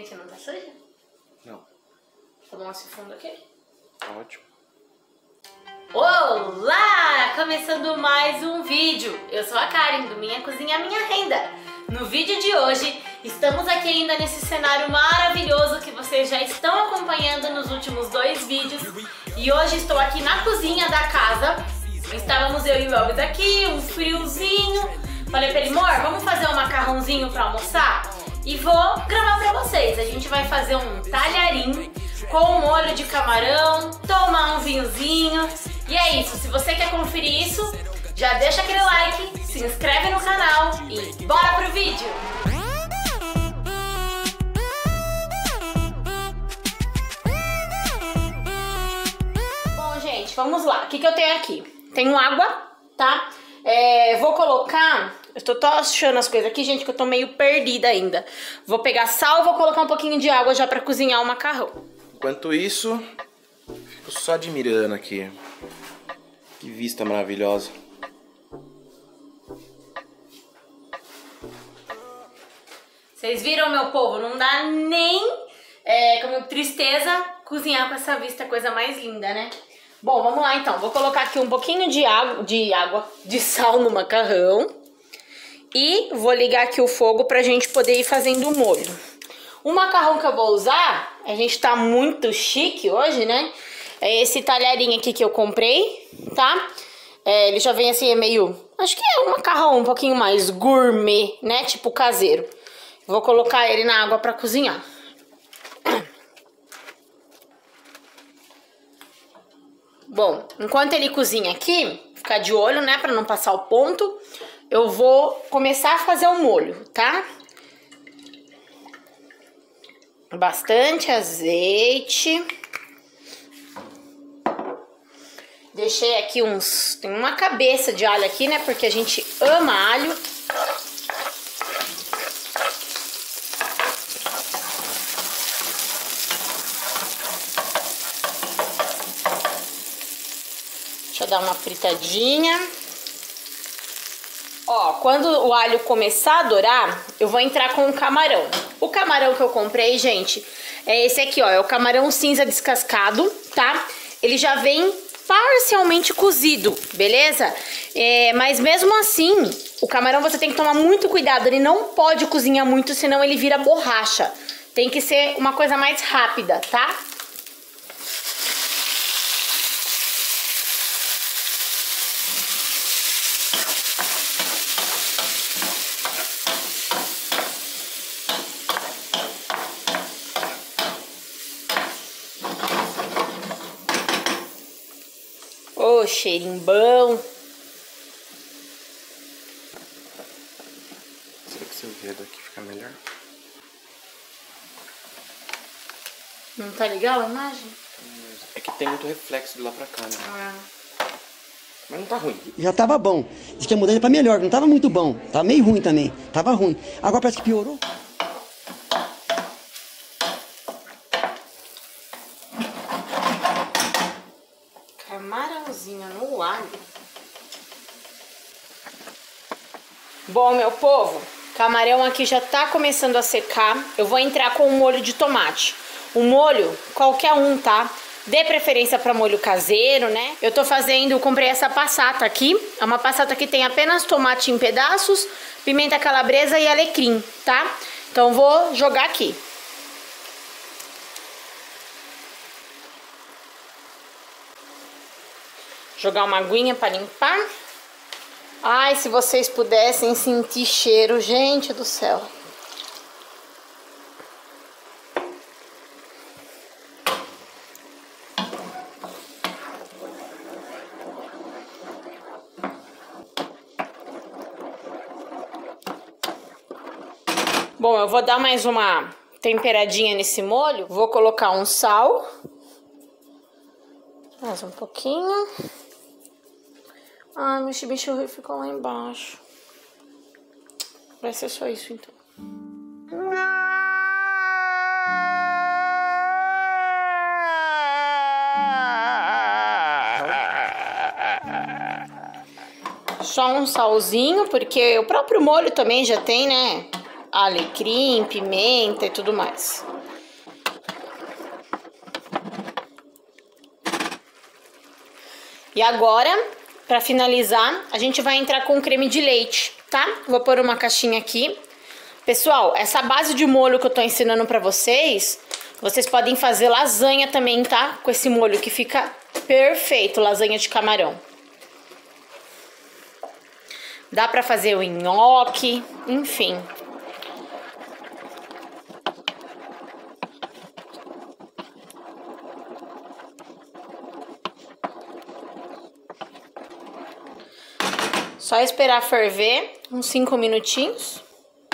Gente, não tá suja? Não. Tá bom esse fundo aqui? Tá ótimo. Olá! Começando mais um vídeo. Eu sou a Karen, do Minha Cozinha Minha Renda. No vídeo de hoje, estamos aqui ainda nesse cenário maravilhoso que vocês já estão acompanhando nos últimos 2 vídeos. E hoje estou aqui na cozinha da casa. Estávamos eu e o Elvis aqui, um friozinho. Falei pra ele, amor, vamos fazer um macarrãozinho pra almoçar? E vou gravar pra vocês. A gente vai fazer um talharim com molho de camarão, tomar um vinhozinho. E é isso, se você quer conferir isso, já deixa aquele like, se inscreve no canal e bora pro vídeo! Bom, gente, vamos lá. O que eu tenho aqui? Tenho água, tá? Vou colocar... Eu tô achando as coisas aqui, gente, que eu tô meio perdida ainda. Vou pegar sal e vou colocar um pouquinho de água já pra cozinhar o macarrão. Enquanto isso, fico só admirando aqui. Que vista maravilhosa. Vocês viram, meu povo? Não dá nem como tristeza cozinhar com essa vista, coisa mais linda, né? Bom, vamos lá então. Vou colocar aqui um pouquinho de sal no macarrão. E vou ligar aqui o fogo pra gente poder ir fazendo o molho. O macarrão que eu vou usar, a gente tá muito chique hoje, né? É esse talharinho aqui que eu comprei, tá? Ele já vem assim, é meio... Acho que é um macarrão um pouquinho mais gourmet, né? Tipo caseiro. Vou colocar ele na água pra cozinhar. Bom, enquanto ele cozinha aqui, ficar de olho, né? Pra não passar o ponto. Eu vou começar a fazer o molho, tá? Bastante azeite. Deixei aqui tem uma cabeça de alho aqui, né? Porque a gente ama alho. Deixa eu dar uma fritadinha. Ó, quando o alho começar a dourar, eu vou entrar com o camarão. O camarão que eu comprei, gente, é esse aqui, ó. É o camarão cinza descascado, tá? Ele já vem parcialmente cozido, beleza? Mas mesmo assim, o camarão você tem que tomar muito cuidado. Ele não pode cozinhar muito, senão ele vira borracha. Tem que ser uma coisa mais rápida, tá? Ô, cheirinho bom. Será que se eu vier daqui fica melhor? Não tá legal a imagem? É que tem muito reflexo de lá pra cá, né? Mas não tá ruim. Já tava bom. Diz que a mudança pra melhor, não tava muito bom. Tava meio ruim também. Tava ruim. Agora parece que piorou. Camarãozinho no alho. Bom, meu povo, camarão aqui já tá começando a secar. Eu vou entrar com um molho de tomate. Um molho, qualquer um, tá? Dê preferência para molho caseiro, né? Eu comprei essa passata aqui. É uma passata que tem apenas tomate em pedaços, pimenta calabresa e alecrim, tá? Então vou jogar aqui. Jogar uma aguinha para limpar. Ai, se vocês pudessem sentir cheiro, gente do céu. Bom, eu vou dar mais uma temperadinha nesse molho. Vou colocar um sal. Mais um pouquinho. Ai, meu chimichurri ficou lá embaixo. Vai ser só isso, então. Só um salzinho, porque o próprio molho também já tem, né? alecrim, pimenta e tudo mais. E agora, pra finalizar, a gente vai entrar com creme de leite, tá? Vou pôr uma caixinha aqui. Pessoal, essa base de molho que eu tô ensinando pra vocês, vocês podem fazer lasanha também, tá? Com esse molho que fica perfeito, lasanha de camarão. Dá pra fazer o nhoque, enfim. Só esperar ferver uns 5 minutinhos.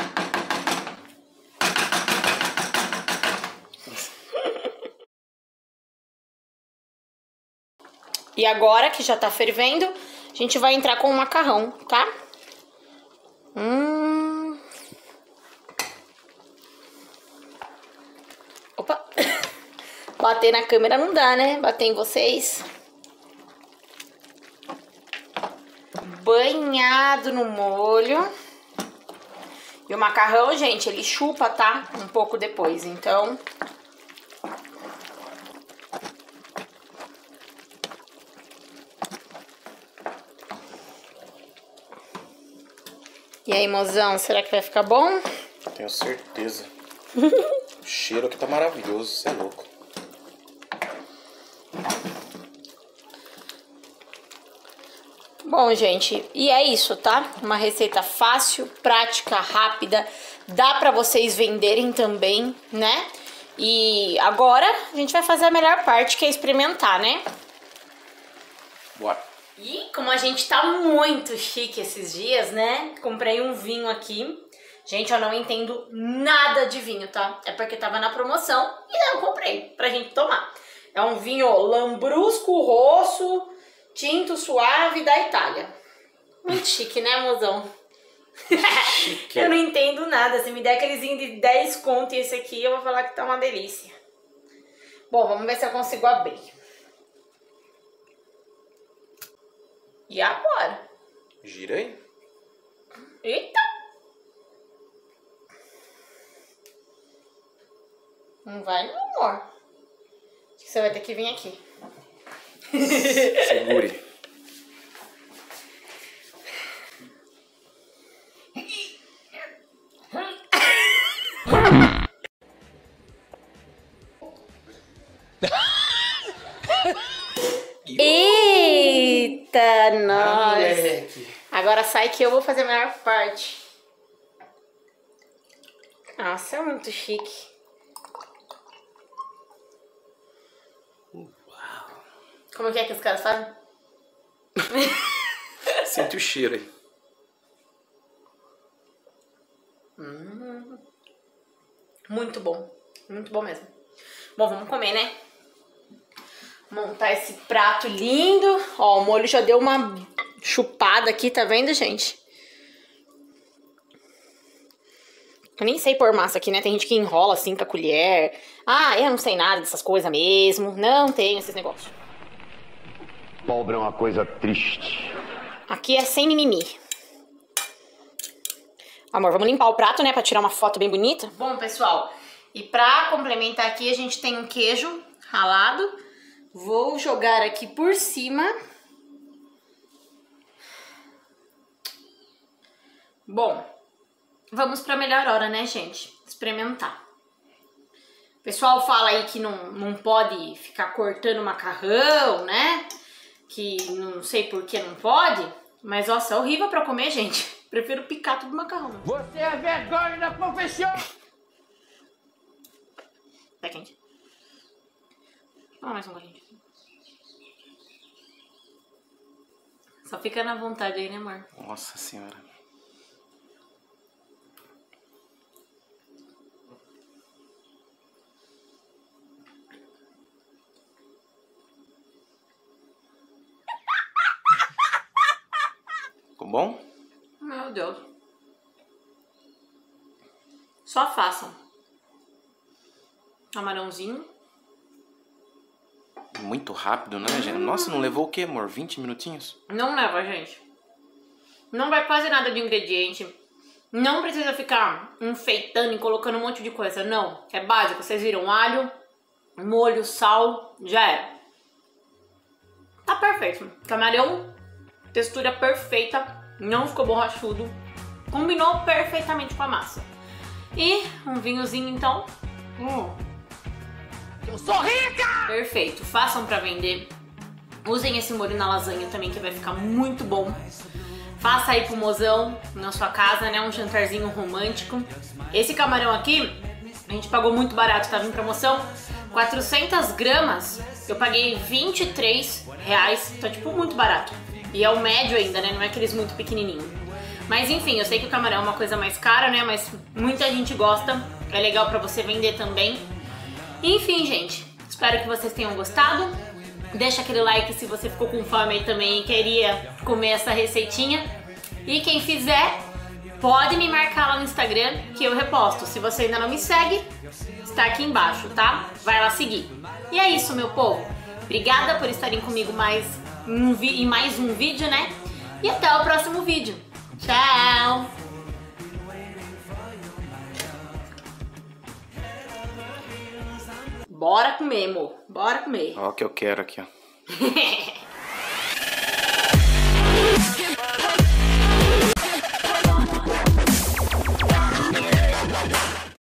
E agora que já tá fervendo, a gente vai entrar com o macarrão, tá? Opa! Bater na câmera não dá, né? Bater em vocês. Banhado no molho. E o macarrão, gente, ele chupa, tá? Um pouco depois, então... E aí, mozão, será que vai ficar bom? Tenho certeza. O cheiro aqui tá maravilhoso, você é louco. Bom, gente, e é isso, tá? Uma receita fácil, prática, rápida. Dá pra vocês venderem também, né? E agora a gente vai fazer a melhor parte, que é experimentar, né? Bora. E como a gente tá muito chique esses dias, né? Comprei um vinho aqui. Gente, eu não entendo nada de vinho, tá? É porque tava na promoção e eu comprei pra gente tomar. É um vinho Lambrusco Rosso, tinto suave da Itália. Muito chique, né, mozão? Chique. Eu não entendo nada. Se me der aqueles vinhos de 10 conto e esse aqui, eu vou falar que tá uma delícia. Bom, vamos ver se eu consigo abrir. E agora? Gira aí. Eita! Não vai, meu amor. Acho que você vai ter que vir aqui. Segure. Eita, nós! Moleque. Agora sai que eu vou fazer a melhor parte. Nossa, é muito chique. Uau. Como que é que os caras fazem? Sente o cheiro aí. Muito bom mesmo. Bom, vamos comer, né? Montar esse prato lindo. Ó, o molho já deu uma chupada aqui, tá vendo, gente? Eu nem sei pôr massa aqui, né? Tem gente que enrola assim com a colher. Ah, eu não sei nada dessas coisas mesmo. Não tenho esses negócios. Pobre é uma coisa triste. Aqui é sem mimimi. Amor, vamos limpar o prato, né? Pra tirar uma foto bem bonita. Bom, pessoal, e pra complementar aqui, a gente tem um queijo ralado. Vou jogar aqui por cima. Bom, vamos pra melhor hora, né, gente? Experimentar. O pessoal fala aí que não pode ficar cortando macarrão, né? Que não sei por que não pode. Mas, nossa, é horrível pra comer, gente. Prefiro picar tudo macarrão. Você é vergonha da profissão! Tá quente. Vamos mais um golinho. Só fica na vontade aí, né, amor? Nossa senhora. Ficou bom? Meu Deus. Só façam. Camarãozinho. Muito rápido, né, gente? Nossa, não levou o quê, amor? 20 minutinhos? Não leva, gente. Não vai quase nada de ingrediente. Não precisa ficar enfeitando e colocando um monte de coisa, não. É básico, vocês viram alho, molho, sal, já era. Tá perfeito. Camarão, textura perfeita, não ficou borrachudo. Combinou perfeitamente com a massa. E um vinhozinho então. Eu sou rica! Perfeito, façam pra vender. Usem esse molho na lasanha também, que vai ficar muito bom. Faça aí pro mozão na sua casa, né? Um jantarzinho romântico. Esse camarão aqui, a gente pagou muito barato, tava em promoção. 400 gramas, eu paguei R$23. Tá tipo muito barato. E é o médio ainda, né? Não é aqueles muito pequenininhos. Mas enfim, eu sei que o camarão é uma coisa mais cara, né? Mas muita gente gosta. É legal pra você vender também. Enfim, gente, espero que vocês tenham gostado. Deixa aquele like se você ficou com fome aí também e queria comer essa receitinha. E quem fizer, pode me marcar lá no Instagram que eu reposto. Se você ainda não me segue, está aqui embaixo, tá? Vai lá seguir. E é isso, meu povo. Obrigada por estarem comigo em mais um vídeo, né? E até o próximo vídeo. Tchau! Bora comer, amor. Bora comer. Ó o que eu quero aqui, ó.